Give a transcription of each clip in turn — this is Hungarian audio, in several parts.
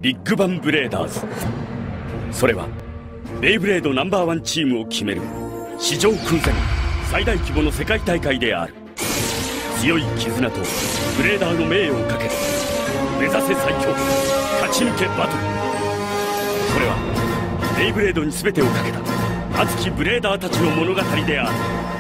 ビッグバンブレーダーズ。それはベイブレードナンバーワンチームを決める史上空前最大規模の世界大会である。強い絆とブレーダーの名誉をかけて目指せ最強、勝ち抜けバトル。これはベイブレードに全てをかけた熱きブレーダーたちの物語である。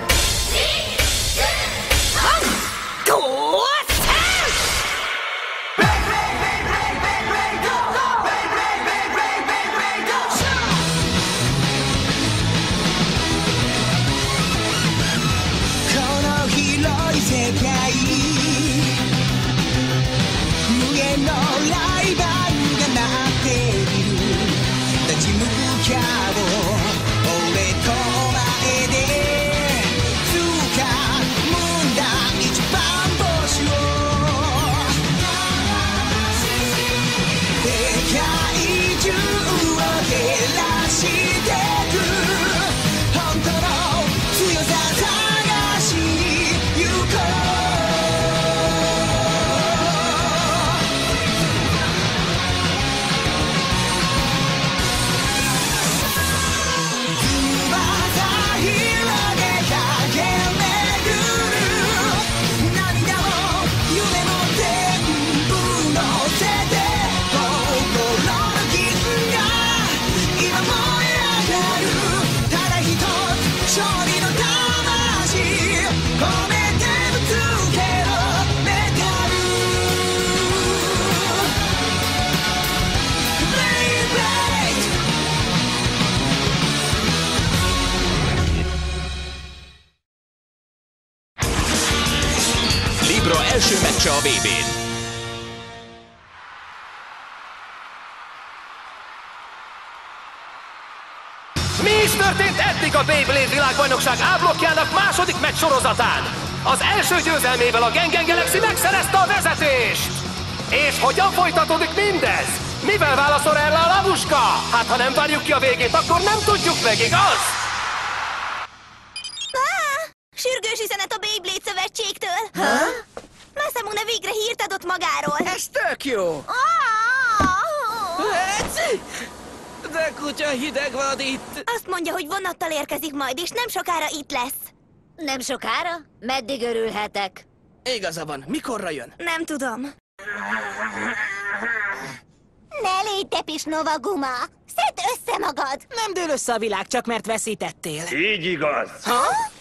Első meccse a VB-n. Mi is történt eddig a Beyblade világbajnokság A-blokkjának második meccs sorozatán? Az első győzelmével a Gang Gang Galaxy megszerezte a vezetést! És hogyan folytatódik mindez? Mivel válaszol erre a labuska? Hát ha nem várjuk ki a végét, akkor nem tudjuk meg, igaz? Sürgős üzenet a Beyblade szövetségtől! Masamune végre hírt adott magáról! Ez tök jó! De kutya hideg van itt! Azt mondja, hogy vonattal érkezik majd, és nem sokára itt lesz. Nem sokára? Meddig örülhetek? Igaza van, mikorra jön? Nem tudom. Ne légy tepis, Novaguma! Szedd össze magad! Nem dől össze a világ, csak mert veszítettél. Így igaz. Ha?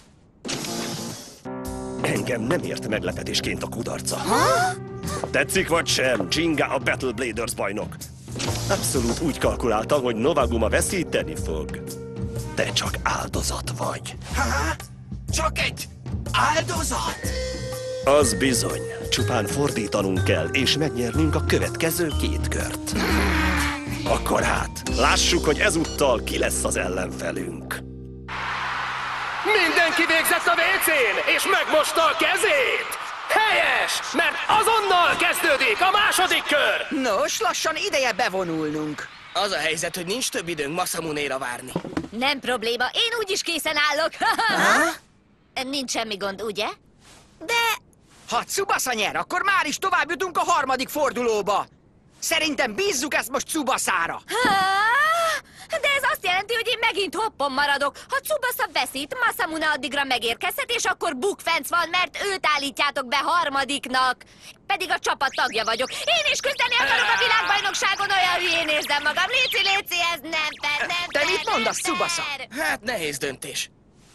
Engem nem ért meglepetésként a kudarca. Ha? Tetszik vagy sem, Jinga a Battle Bladers bajnok. Abszolút úgy kalkuláltam, hogy Novaguma veszíteni fog. Te csak áldozat vagy. Ha? Csak egy áldozat? Az bizony. Csupán fordítanunk kell, és megnyernünk a következő 2 kört. Akkor hát, lássuk, hogy ezúttal ki lesz az ellenfelünk. Mindenki végzett a WC-n, és megmosta a kezét! Helyes, mert azonnal kezdődik a második kör! Nos, lassan ideje bevonulnunk. Az a helyzet, hogy nincs több időnk Masamunéra várni. Nem probléma, én úgyis készen állok. Nincs semmi gond, ugye? De... Ha Tsubasa nyer, akkor már is tovább jutunk a harmadik fordulóba. Szerintem bízzuk ezt most Tsubasára. De ez azt jelenti, hogy én megint hoppon maradok. Ha Tsubasa veszít, Masamune addigra megérkezhet, és akkor bukfenc van, mert őt állítjátok be harmadiknak. Pedig a csapat tagja vagyok. Én is küzdeni akarok a világbajnokságon, olyan hülyén érzem magam. Léci, ez nem fair, nem Te fair, mit mondasz, nem Tsubasa? fair. Hát nehéz döntés.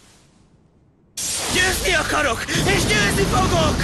Győzni akarok, és győzni fogok!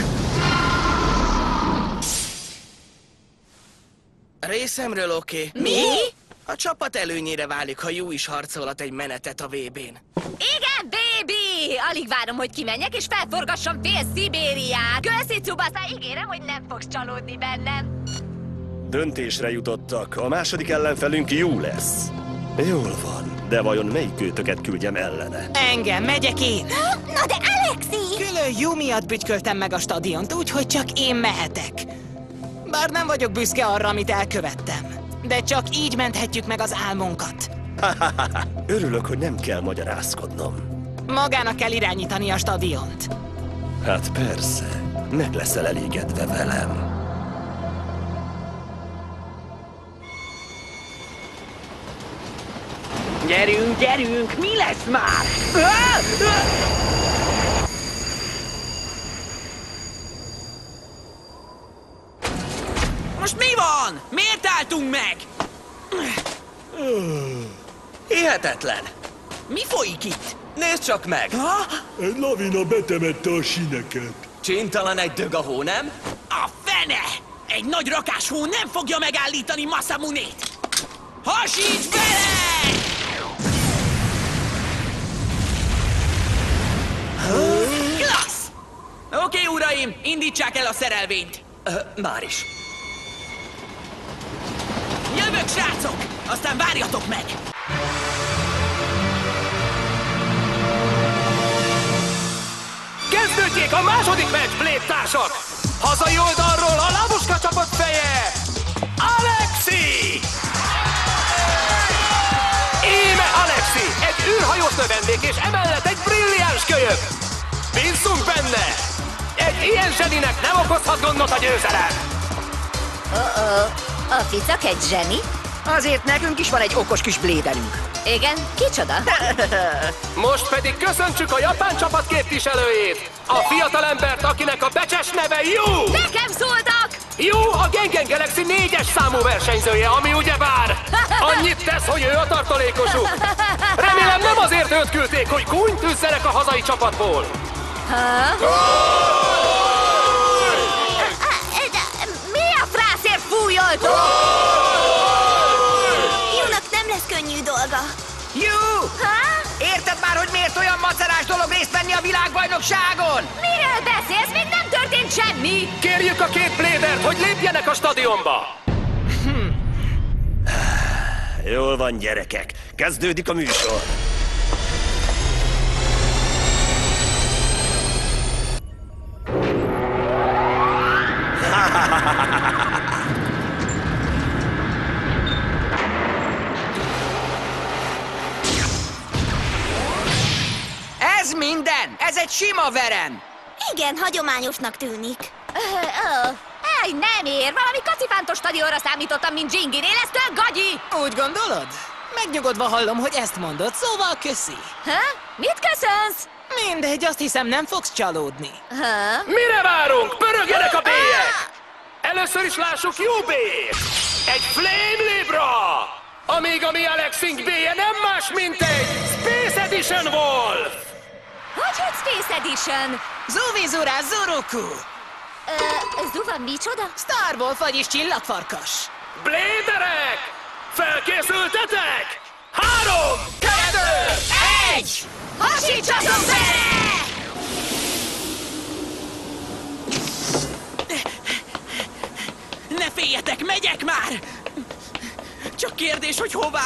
Részemről oké. Mi? A csapat előnyére válik, ha Yu is harcolhat egy menetet a VB-n. Igen, baby! Alig várom, hogy kimenjek, és felforgassam fél Szibériát. Köszi, Tsubasa, ígérem, hogy nem fogsz csalódni bennem. Döntésre jutottak. A második ellenfelünk Yu lesz. Jól van, de vajon melyik őtöket küldjem ellene? Engem, megyek én. Na de Alexi! Külön Yu miatt bütyköltem meg a stadiont, úgyhogy csak én mehetek. Bár nem vagyok büszke arra, amit elkövettem. De csak így menthetjük meg az álmunkat. Örülök, hogy nem kell magyarázkodnom. Magának kell irányítani a stadiont. Hát persze, meg leszel elégedve velem. Gyerünk, gyerünk! Mi lesz már? Most mi van? Miért álltunk meg? Hihetetlen! Mi folyik itt? Nézd csak meg! Ha? Egy lavina betemette a sineket. Csintalan egy dög a hó, nem? A fene! Egy nagy rakáshó nem fogja megállítani Masamunét! Hasíts bele! Klassz! Oké, uraim, indítsák el a szerelvényt! Már is. Jövök, srácok! Aztán várjatok meg! Kezdődjék a második meccs, Blade társak! Hazai oldalról a Labuska csapat feje, Alexi! Íme Alexi, egy űrhajós növendék és emellett egy brilliáns kölyök! Bízzunk benne! Egy ilyen zseninek nem okozhat gondot a győzelem! A ficak egy zseni? Azért nekünk is van egy okos kis bléderünk. Igen, kicsoda? Most pedig köszöntsük a japán csapat képviselőjét! A fiatalembert, akinek a becses neve Yu! Nekem szóltak! Yu a Gengen Galaxy 4-es számú versenyzője, ami ugyebár annyit tesz, hogy ő a tartalékosuk. Remélem nem azért őt küldték, hogy gúnyt üzzenek a hazai csapatból. Mi a frászért fújoltok? Junak nem lesz könnyű dolga. Jú! Érted már, hogy miért olyan macerás dolog részt venni a világbajnokságon? Miről beszélsz? Még nem történt semmi! Kérjük a két Bladert, hogy lépjenek a stadionba. Jól van, gyerekek. Kezdődik a műsor. Ez minden! Ez egy sima verem! Igen, hagyományosnak tűnik. Nem ér, valami kacifántos stadionra számítottam, mint Ginginél, ez tök gagyi! Úgy gondolod? Megnyugodva hallom, hogy ezt mondod, szóval köszi. Mit köszönsz? Mindegy, azt hiszem nem fogsz csalódni. Mire várunk? Pörögjenek a bélyek! Először is lássuk Yu bélyét! Egy Flame Libra! Amíg a mi Alexink bélye nem más, mint egy Space Edition Wolf! Hogy Space Edition? Zuvizura Zuruku! Zuva micsoda? Star Wolf, vagyis csillagfarkas. Bladerek! Felkészültetek? 3, 2, 1! Hasítsatok bele! Ne féljetek, megyek már! Csak kérdés, hogy hová?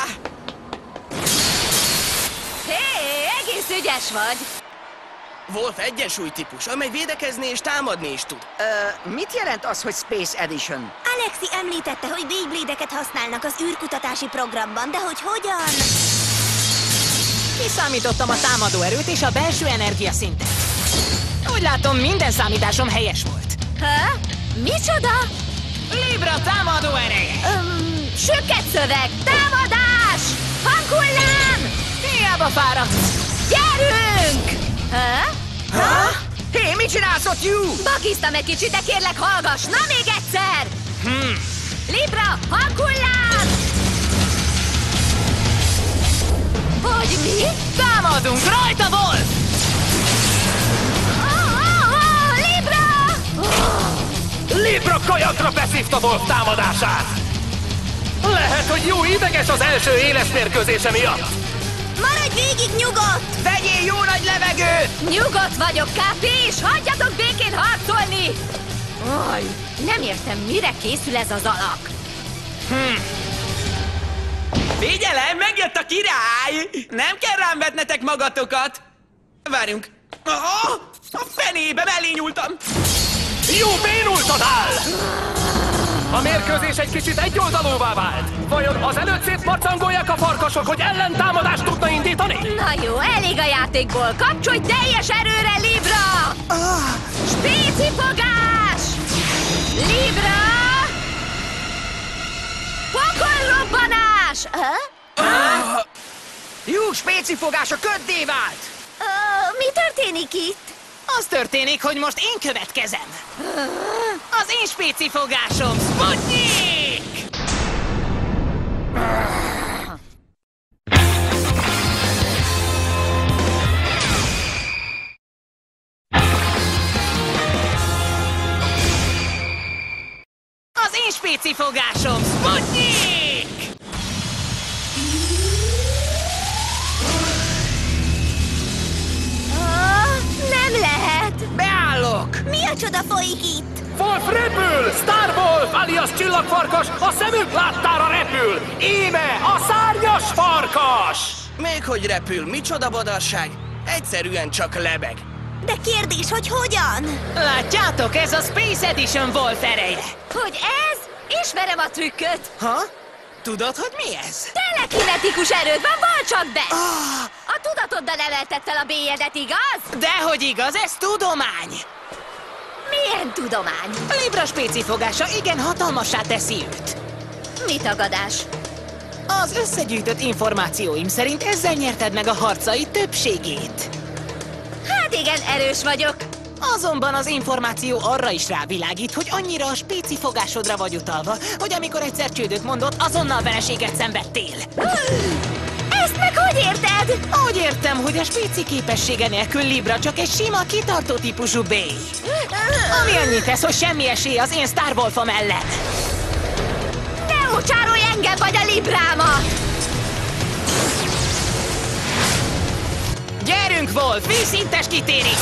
Hé, egész ügyes vagy. Wolf egyensúlytípus, amely védekezni és támadni is tud. Mit jelent az, hogy Space Edition? Alexi említette, hogy Beyblade-eket használnak az űrkutatási programban, de hogy hogyan? Kiszámítottam a támadó erőt és a belső energiaszintet. Úgy látom, minden számításom helyes volt. Micsoda? Libra támadó ereje! Süket szöveg, támadás! Hanghullám! Hiába fáradt! Gyerünk! Hé, mit csinálsz ott, Yu? Bakiztam egy kicsit, de kérlek hallgass! Na még egyszer! Libra, hanghullám! Hogy mi? Támadunk! Rajta, Wolf! Libra! Libra kajakra beszívta Wolf támadását! Lehet, hogy Yu ideges az első éles mérkőzése miatt! Maradj végig nyugodt! Vegyél jó nagy levegőt! Nyugodt vagyok, Kápi, és hagyjatok békén harcolni! Aj, nem értem, mire készül ez az alak. Figyelem, megjött a király! Nem kell rám vetnetek magatokat! Várjunk! A fenébe mellé nyúltam! Yu bénultan áll! A mérkőzés egy kicsit egyoldalúvá vált. Vajon az előtt szétmarcangolják a farkasok, hogy ellentámadást tudna indítani? Na jó, elég a játékból. Kapcsolj teljes erőre, Libra! Spéci fogás! Libra! Pokolrobbanás! Búk spécifogása köddé vált! Mi történik itt? Az történik, hogy most én következem. Az én spécifogásom, Sputnik! Az én spécifogásom, Sputnik! Nem lehet! Beállok! Mi a csoda folyik itt? Wolf repül! Star Wolf, alias csillagfarkas, a szemünk láttára repül! Íme a szárnyas farkas! Még hogy repül, micsoda badarság? Egyszerűen csak lebeg. De kérdés, hogy hogyan? Látjátok, ez a Space Edition Wolf ereje. Hogy ez? Ismerem a trükköt. Ha? Tudod, hogy mi ez? Telekinetikus erőd van, vall csak be! A tudatoddal emelted fel a bélyedet, igaz? Dehogy igaz, ez tudomány! Milyen tudomány? A Libra spécifogása igen hatalmassá teszi őt. Mi tagadás? Az összegyűjtött információim szerint ezzel nyerted meg a harcaid többségét. Hát igen, erős vagyok. Azonban az információ arra is rávilágít, hogy annyira a spécifogásodra vagy utalva, hogy amikor egyszer csődöt mondott, azonnal vereséget szenvedtél. Ezt meg hogy érted? Úgy értem, hogy a spéci képessége nélkül Libra csak egy sima, kitartó típusú bély. Ami annyit tesz, hogy semmi esély az én Star Wolfom ellen. Ne ócsárolj engem vagy a Librámat! Gyerünk, Wolf, vízszintes kitérés!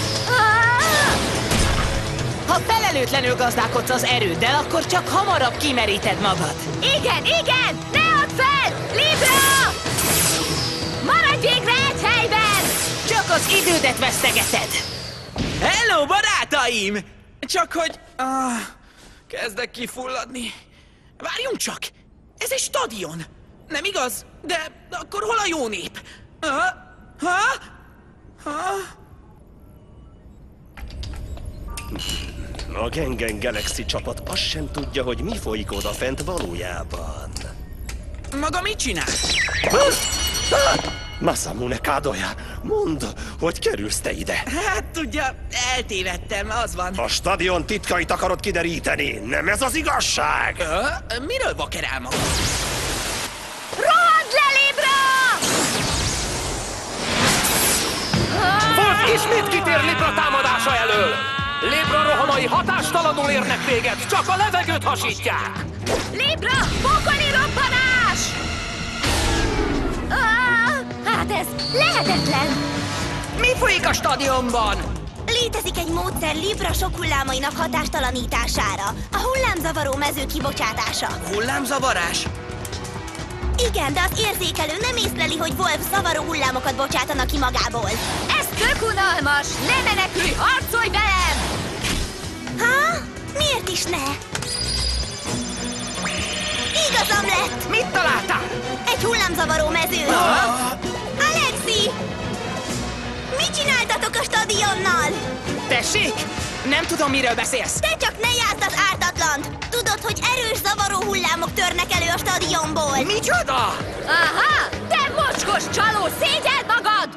Ha felelőtlenül gazdálkodsz az erőddel, akkor csak hamarabb kimeríted magad. Igen, igen! Ne add fel! Libra! Maradj végre egy helyben! Csak az idődet vesztegeted. Hello, barátaim! Csak hogy... kezdek kifulladni. Várjunk csak! Ez egy stadion! Nem igaz? De akkor hol a jó nép? A Gang Galaxy csapat azt sem tudja, hogy mi folyik odafent valójában. Maga mit csinál? Masamune Kadoya, mondd, hogy kerülsz te ide. Hát tudja, eltévedtem, az van. A stadion titkait akarod kideríteni, nem ez az igazság? Miről vakerál maga? Rohad le, Libra! Wolf ismét kitér Libra támadása elől! Libra rohamai hatástalanul érnek téged, csak a levegőt hasítják! Libra, pokoli robbanás! Hát ez lehetetlen! Mi folyik a stadionban? Létezik egy módszer Libra sok hullámainak hatástalanítására. A hullámzavaró mező kibocsátása. Hullámzavarás? Igen, de az érzékelő nem észleli, hogy Wolf zavaró hullámokat bocsátanak ki magából. Ez tök unalmas! Ne menekülj, harcolj velem! Ha? Miért is ne? Igazam lett! Mit találtál? Egy hullámzavaró mező! Alexi! Mit csináltatok a stadionnal? Tessék? Nem tudom, miről beszélsz. Te csak ne járd az ártatlant! Tudod, hogy erős zavaró hullámok törnek elő a stadionból! Micsoda? Aha! Te mocskos csaló, szégyeld magad!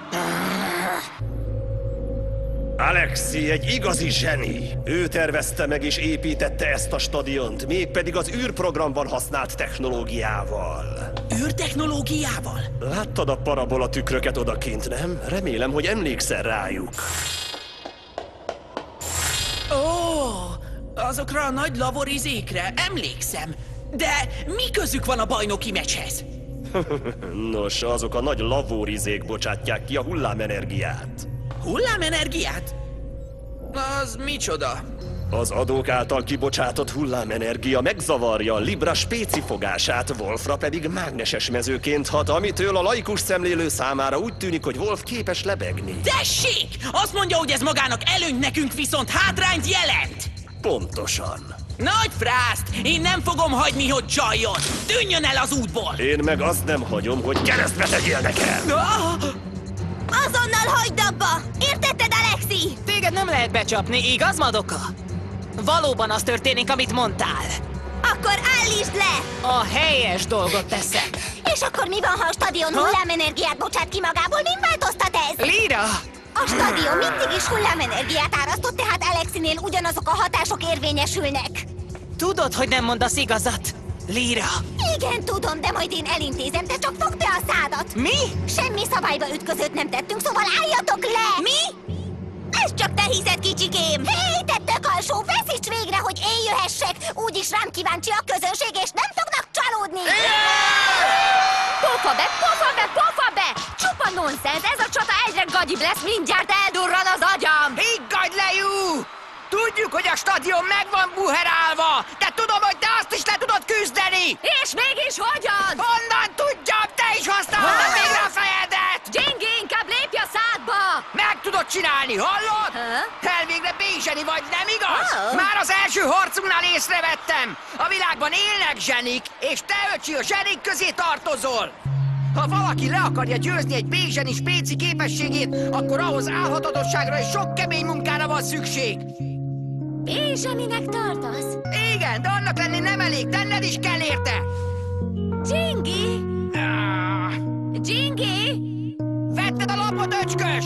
Alexi egy igazi zseni. Ő tervezte meg és építette ezt a stadiont, mégpedig az űrprogramban használt technológiával. Űrtechnológiával? Láttad a parabola tükröket odakint, nem? Remélem, hogy emlékszel rájuk. Azokra a nagy lavorizékre emlékszem. De mi közük van a bajnoki meccshez? Nos, azok a nagy lavórizék bocsátják ki a hullámenergiát. Hullámenergiát? Az micsoda? Az adók által kibocsátott hullámenergia megzavarja a Libra spécifogását, Wolfra pedig mágneses mezőként hat, amitől a laikus szemlélő számára úgy tűnik, hogy Wolf képes lebegni. Tessék! Azt mondja, hogy ez magának előny, nekünk viszont hátrányt jelent! Pontosan. Nagy frászt! Én nem fogom hagyni, hogy csaljon! Tűnjön el az útból! Én meg azt nem hagyom, hogy keresztbe tegyél nekem! Azonnal hagyd abba! Értetted, Alexi? Téged nem lehet becsapni, igaz, Madoka? Valóban az történik, amit mondtál. Akkor állítsd le! A helyes dolgot teszem. És akkor mi van, ha a stadion hullámenergiát bocsát ki magából? Min változtat ez? Lira! A stadion mindig is hullámenergiát árasztott, tehát Alexinél ugyanazok a hatások érvényesülnek. Tudod, hogy nem mondasz igazat. Lira! Igen, tudom, de majd én elintézem, te csak fogd be a szádat! Mi? Semmi szabályba ütközőt nem tettünk, szóval álljatok le! Mi? Ez csak te hiszed, kicsikém! Hé, te tök alsó, veszíts végre, hogy én jöhessek! Úgyis rám kíváncsi a közönség, és nem fognak csalódni! Pofa be, pofa be, pofa be! Csupa nonsens, ez a csata egyre gagyibb lesz, mindjárt eldurran az agyam! Higgadj le, Jú! Tudjuk, hogy a stadion meg van buherálva, de tudom, hogy te azt is le tudod küzdeni! És mégis hogyan? Honnan tudjam, te is használhatod még a fejedet! Gingy, inkább lépj a szádba! Meg tudod csinálni, hallod? Elvégre bézseni vagy, nem igaz? Már az első harcunknál észrevettem! A világban élnek zsenik, és te, öcsi, a zsenik közé tartozol! Ha valaki le akarja győzni egy bézseni spéci képességét, akkor ahhoz álhatatosságra és sok kemény munkára van szükség! Bézseninek tartasz? Igen, de annak lenni nem elég, tenned is kell érte! Gingy! Gingy! Vetted a lapot, öcskös!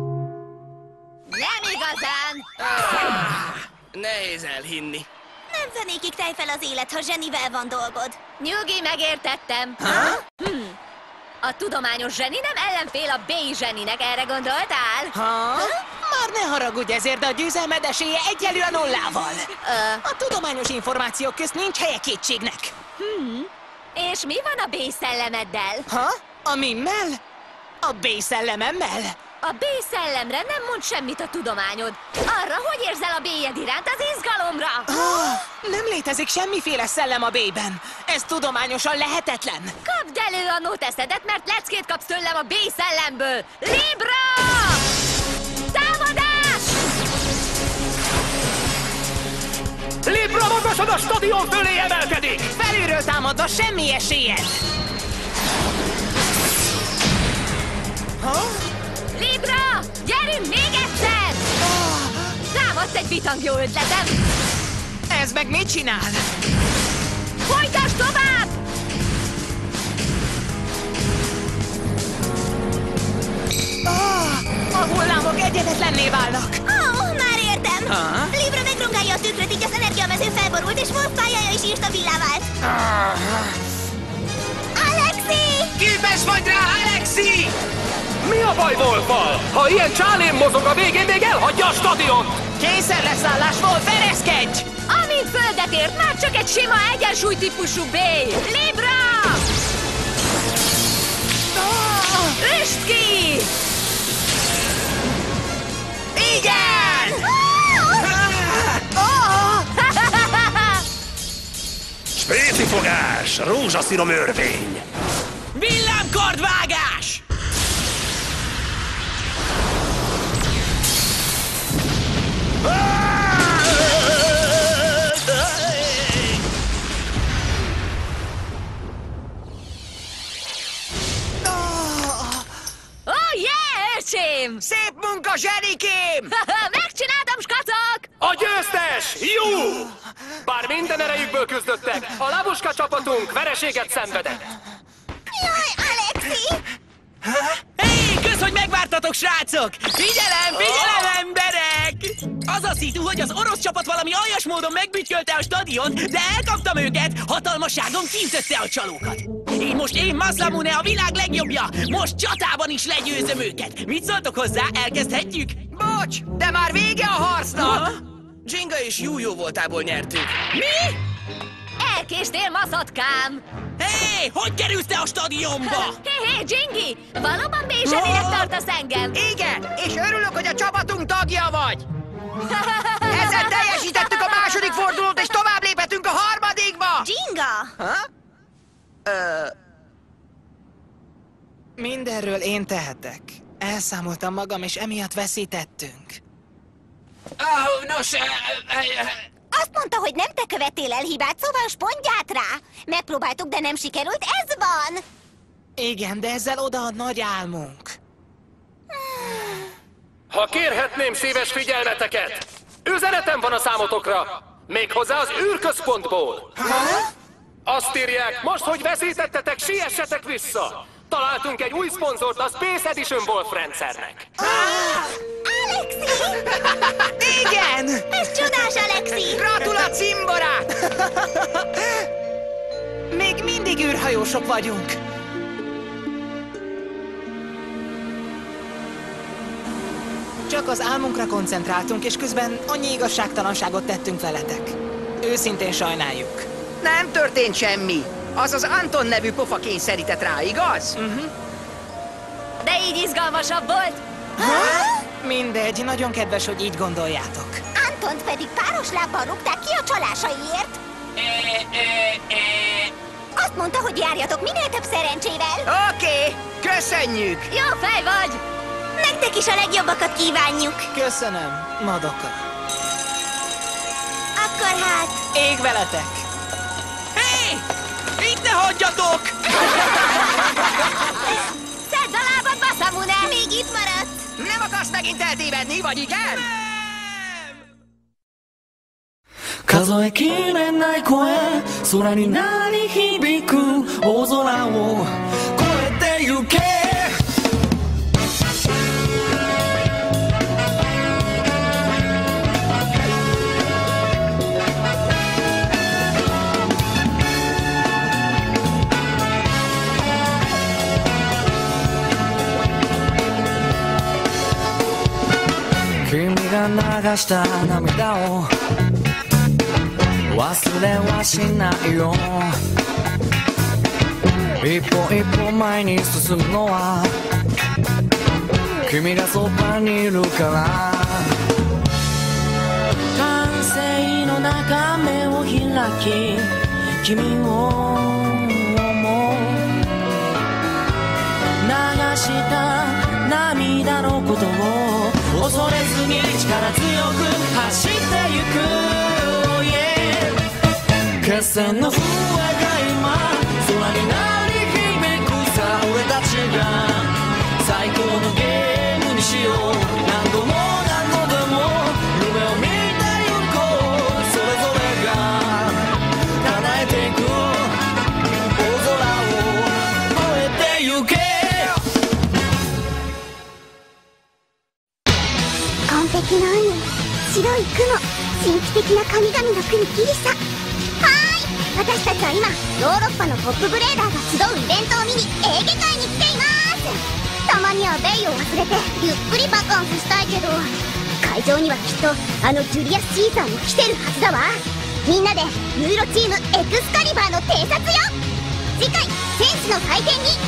Nem igazán! Nehéz elhinni. Nem fenékig tej fel az élet, ha zsenivel van dolgod. Nyugi, megértettem. A tudományos zseni nem ellenfél a B-zseninek, erre gondoltál? Már ne haragudj ezért, de a győzelmed esélye egyenlő a nullával. A tudományos információk közt nincs helye kétségnek. És mi van a B-szellemeddel? A mimmel? A B-szellememmel? A B-szellemre nem mond semmit a tudományod. Arra, hogy érzel a B-jed iránt, az izgalomra! Nem létezik semmiféle szellem a B-ben. Ez tudományosan lehetetlen. Kapd elő a noteszedet, mert leckét kapsz tőlem a B-szellemből! Libra! Támadás! Libra magasan a stadion fölé emelkedik! Felülről támadva semmi esélyed! Libra! Gyerünk még egyszer! Támadt egy bitang jó ötletem! Ez meg mit csinál? Folytasd tovább! A hullámok egyenetlenné válnak. Már értem! Libra megrongálja a tükröt, így az energiamező felborult, és Wolf pályája is instabilá vált. Alexi! Képes vagy rá, Alexi! Mi a baj Wolffal? Ha ilyen csálén mozog, a végén még elhagyja a stadiont! Készen leszállás, Wolf, ereszkedj! Amint földet ért, már csak egy sima egyensúlytípusú B! Libra! Üst ki! Igen! Spéci fogás, rózsaszínom örvény. Villámkardvágás! Oh yeah, öcsém! Szép munka, zsenikém! Megcsináltam, skacok! A győztes! Jó! Bár minden erejükből küzdöttek, a Labuska csapatunk vereséget szenvedett. Jaj, Alexi! Hé, kösz, hogy megvártatok, srácok! Figyelem, figyelem, emberek! Az a szitu, hogy az orosz csapat valami aljas módon megbütykölte a stadiont, de elkaptam őket, hatalmasságon kiütötte a csalókat. Én Masamune, a világ legjobbja! Most csatában is legyőzöm őket! Mit szóltok hozzá? Elkezdhetjük? Bocs, de már vége a harcnak! Jinga és Jú voltából nyertük. Mi? Elkéstél, maszatkám! Hé, hogy kerülsz te a stadionba? Hé, Gingy! Valóban B-zseninek tartasz engem? Igen, és örülök, hogy a csapatunk tagja vagy! Ezzel teljesítettük a második fordulót, és tovább léphetünk a harmadikba! Jinga! Mindenről én tehetek. Elszámoltam magam, és emiatt veszítettünk. Nos, Azt mondta, hogy nem te követtél el hibát, szóval spondját rá! Megpróbáltuk, de nem sikerült, ez van! Igen, de ezzel oda a nagy álmunk. Ha kérhetném szíves figyelmeteket, üzenetem van a számotokra, méghozzá az űrközpontból. A Azt írják, most, hogy veszítettetek, siessetek vissza! Találtunk egy új szponzort a Space Edition Wolf rendszernek. Alexi! Igen! Ez csodás, Alexi! Gratulál, cimborát! Még mindig űrhajósok vagyunk. Csak az álmunkra koncentráltunk, és közben annyi igazságtalanságot tettünk veletek. Őszintén sajnáljuk. Nem történt semmi. Az az Anton nevű pofa kényszerített rá, igaz? De így izgalmasabb volt. Mindegy, nagyon kedves, hogy így gondoljátok. Antont pedig páros lábbal rúgták ki a csalásaiért. Azt mondta, hogy járjatok minél több szerencsével. Oké, köszönjük! Jó fej vagy! Nektek is a legjobbakat kívánjuk. Köszönöm, Madoka. Akkor hát... Ég veletek! Hé! Itt ne hagyjatok! Szedd a lábad, Masamune! Még itt maradsz. Nem akarsz megint eltévedni, vagy igen? 数えきれない声空に鳴り響く大空を越えてゆけ君が流した涙を忘れはしないよ一歩一歩前に進むのは君がそばにいるから完成の中目を開き君を思う流した涙のことを恐れずに力強く走ってゆく決戦の笛が今空に鳴り響くさ俺たちが最高のゲームにしよう何度も何度でも夢を見てゆこうそれぞれが叶えていく大空を越えてゆけ紺碧の海、白い雲、神秘的な神々の国ギリシャ。私たちは今ヨーロッパのトップブレーダーが集うイベントを見にエーゲ海に来ています。たまにはベイを忘れてゆっくりバカンスしたいけど会場にはきっとあのジュリアス・シーザーも来てるはずだわ。みんなでユーロチームエクスカリバーの偵察よ。次回戦士の祭典に